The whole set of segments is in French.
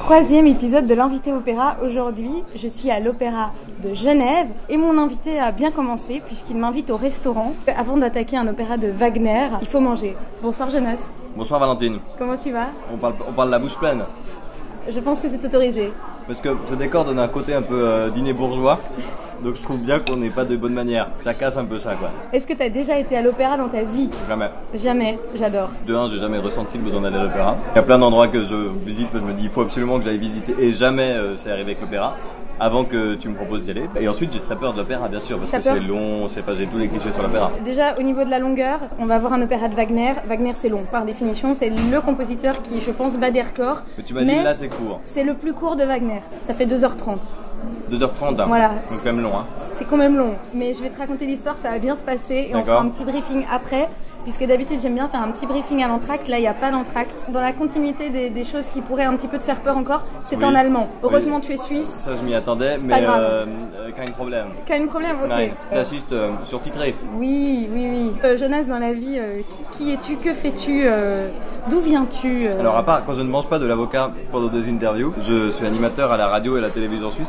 Troisième épisode de l'invité opéra. Aujourd'hui, je suis à l'Opéra de Genève et mon invité a bien commencé puisqu'il m'invite au restaurant. Avant d'attaquer un opéra de Wagner, il faut manger. Bonsoir Jonas. Bonsoir Valentine. Comment tu vas? On parle la bouche pleine. Je pense que c'est autorisé. Parce que ce décor donne un côté un peu dîner bourgeois. Donc je trouve bien qu'on n'ait pas de bonne manière. Ça casse un peu ça quoi. Est-ce que tu as déjà été à l'opéra dans ta vie? Jamais. Jamais, j'adore. De un, j'ai jamais ressenti le besoin d'aller à l'opéra. Il y a plein d'endroits que je visite, je me dis il faut absolument que j'aille visiter. Et jamais c'est arrivé avec l'opéra. Avant que tu me proposes d'y aller. Et ensuite j'ai très peur de l'opéra bien sûr parce que c'est long, j'ai tous les clichés sur l'opéra. Déjà au niveau de la longueur, on va voir un opéra de Wagner. Wagner c'est long par définition, c'est le compositeur qui je pense bat des records. Mais tu m'as dit là c'est court. C'est le plus court de Wagner, ça fait 2h30. 2h30 hein. Voilà. C'est quand même long hein. C'est quand même long, mais je vais te raconter l'histoire, ça va bien se passer et on fera un petit briefing après. Puisque d'habitude j'aime bien faire un petit briefing à l'entracte, là il n'y a pas d'entracte. Dans la continuité des choses qui pourraient un petit peu te faire peur encore, c'est en allemand. Heureusement tu es suisse. Ça je m'y attendais, mais qu'un problème. Qu'un problème, ok. Ouais, t'assistes surtitré. Oui. Jonas, dans la vie, qui es-tu, que fais-tu, d'où viens-tu Alors à part quand je ne mange pas de l'avocat pendant des interviews, je suis animateur à la radio et à la télévision suisse.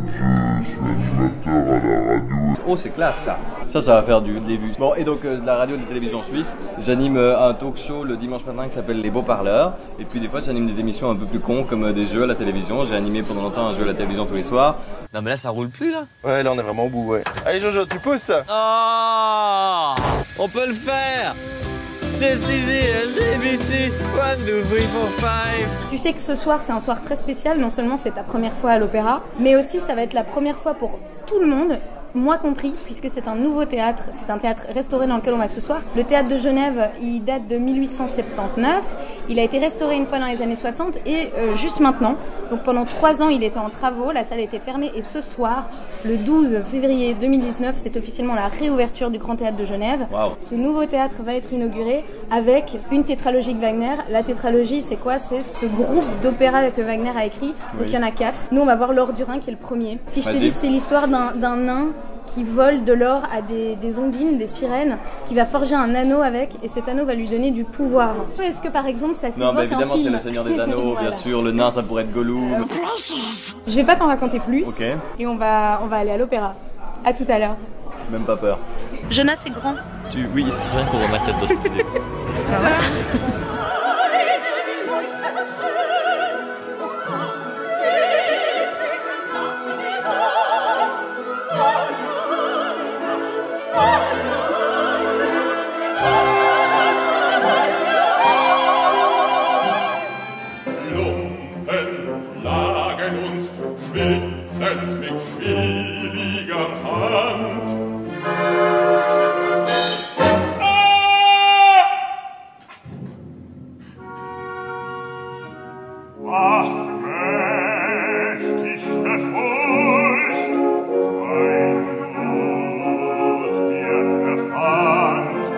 Oh c'est classe ça. Ça va faire du début. Bon et donc de la radio et de la télévision suisse. J'anime un talk show le dimanche matin qui s'appelle Les Beaux Parleurs. Et puis des fois j'anime des émissions un peu plus cons comme des jeux à la télévision. J'ai animé pendant longtemps un jeu à la télévision tous les soirs. Non mais là ça roule plus là. Ouais là on est vraiment au bout ouais. Allez Jojo tu pousses. Oh, on peut le faire. Just easy as ABC. 1, 2, 3, 4, 5. Tu sais que ce soir c'est un soir très spécial. Non seulement c'est ta première fois à l'opéra, mais aussi ça va être la première fois pour tout le monde. Moi compris, puisque c'est un nouveau théâtre, c'est un théâtre restauré dans lequel on va ce soir. Le théâtre de Genève, il date de 1879, il a été restauré une fois dans les années 60 et juste maintenant, donc pendant 3 ans il était en travaux, la salle était fermée et ce soir, le 12 février 2019, c'est officiellement la réouverture du Grand Théâtre de Genève. Wow. Ce nouveau théâtre va être inauguré avec une tétralogie de Wagner. La tétralogie c'est quoi? C'est ce groupe d'opéras que Wagner a écrit, donc il y en a 4. Nous on va voir L'Or du Rhin qui est le premier. Si je te dis que c'est l'histoire d'un nain qui vole de l'or à des ondines, des sirènes, qui va forger un anneau avec, et cet anneau va lui donner du pouvoir. Est-ce que par exemple ça t'évoque un film? Non, mais évidemment c'est le Seigneur des Anneaux, voilà. Bien sûr, le nain ça pourrait être Gollum. Je vais pas t'en raconter plus, okay. Et on va aller à l'opéra. À tout à l'heure. Même pas peur. Jonas est grand. Oui, c'est rien qu'on voit ma tête dans ce vidéo. Mit schwieriger Hand. Was mächtig verfolgt, mein Not dir erfand.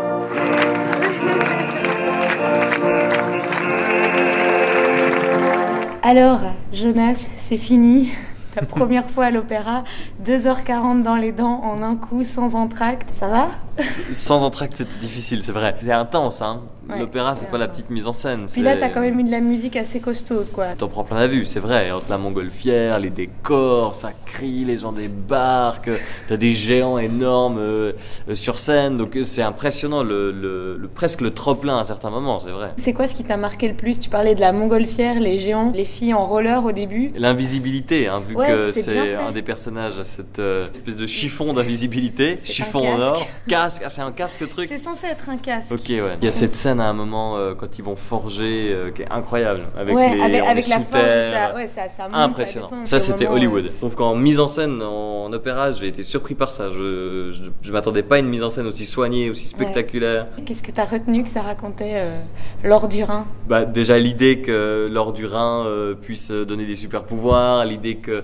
Alors, Jonas, c'est fini. Ta première fois à l'opéra, 2h40 dans les dents en un coup, sans entracte, ça va? Sans entracte c'était difficile, c'est vrai. C'est intense hein. Ouais, l'opéra c'est pas la petite mise en scène. Puis là t'as quand même eu de la musique assez costaud quoi. T'en prends plein la vue, c'est vrai. Entre la montgolfière, les décors, ça crie, les gens débarquent, t'as des géants énormes sur scène, donc c'est impressionnant, presque le trop-plein à certains moments, c'est vrai. C'est quoi ce qui t'a marqué le plus? Tu parlais de la montgolfière, les géants, les filles en roller au début. L'invisibilité, hein, vu que c'est un des personnages, cette espèce de chiffon d'invisibilité, chiffon en or. Casque, c'est un casque truc. C'est censé être un casque. Ok ouais. Il y a cette scène à un moment quand ils vont forger qui est incroyable avec avec la sous forge, terre. Ça monte, impressionnant. Ça c'était Hollywood. Donc en mise en scène en opéra, j'ai été surpris par ça. Je m'attendais pas à une mise en scène aussi soignée, aussi spectaculaire. Qu'est-ce que t'as retenu que ça racontait L'Or du Rhin? Bah déjà l'idée que l'Or du Rhin puisse donner des super pouvoirs, l'idée que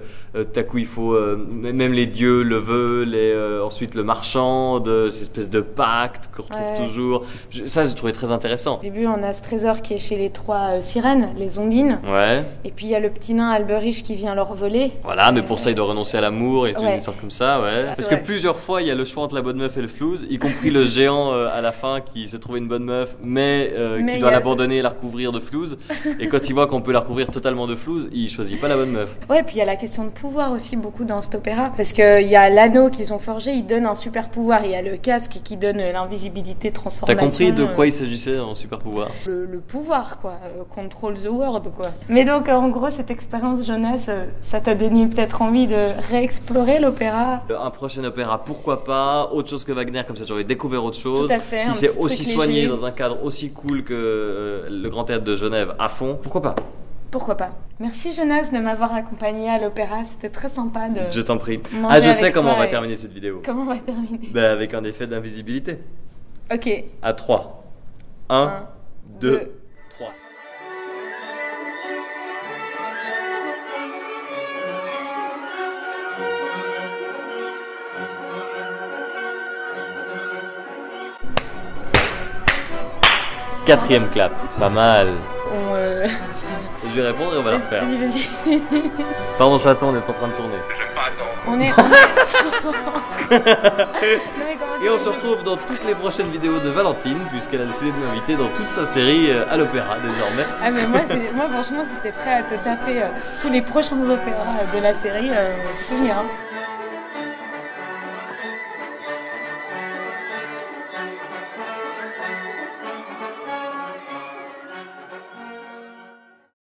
tout à coup il faut même les dieux le veulent, ensuite le marchand, ces espèces de pactes qu'on retrouve toujours. Ça j'ai trouvé très intéressant. Au début on a ce trésor qui est chez les 3 sirènes, les ondines. Ouais. Et puis il y a le petit nain Alberich qui vient leur voler. Voilà, mais pour ça il doit renoncer à l'amour et Ouais. une sorte comme ça, ouais. Parce que plusieurs fois il y a le choix entre la bonne meuf et le flouze, y compris le géant à la fin qui s'est trouvé une bonne meuf, mais qui doit l'abandonner et la recouvrir de flouze. Et quand il voit qu'on peut la recouvrir totalement de flouze, il choisit pas la bonne meuf. Ouais, puis il y a la question de pouvoir aussi beaucoup dans cet opéra, parce que il y a l'anneau qu'ils ont forgé, il donne un super pouvoir. Il y a le casque qui donne l'invisibilité, T'as transformation. compris de quoi il s'agissait en super pouvoir? Le pouvoir, quoi. Control the world, quoi. Mais donc, en gros, cette expérience jeunesse, ça t'a donné peut-être envie de réexplorer l'opéra? Un prochain opéra, pourquoi pas? Autre chose que Wagner, comme ça j'aurais découvert autre chose. Tout à fait. Si c'est aussi soigné léger. dans un cadre aussi cool que le Grand Théâtre de Genève à fond, pourquoi pas? Pourquoi pas. Merci Jonas de m'avoir accompagné à l'opéra, c'était très sympa de... Je t'en prie. manger Ah, je sais avec comment on toi va terminer cette vidéo. Comment on va terminer? Ben, avec un effet d'invisibilité. Ok. À 3. 1, 2, 3. Quatrième clap. Pas mal. Je vais répondre et on va la refaire. Vas-y, vas-y. Pardon, j'attends, on est en train de tourner. On est... Et on se retrouve dans toutes les prochaines vidéos de Valentine, puisqu'elle a décidé de m'inviter dans toute sa série à l'opéra désormais. Ah mais moi franchement, si t'es prêt à te taper tous les prochains opéras de la série, je peux venir. Hein.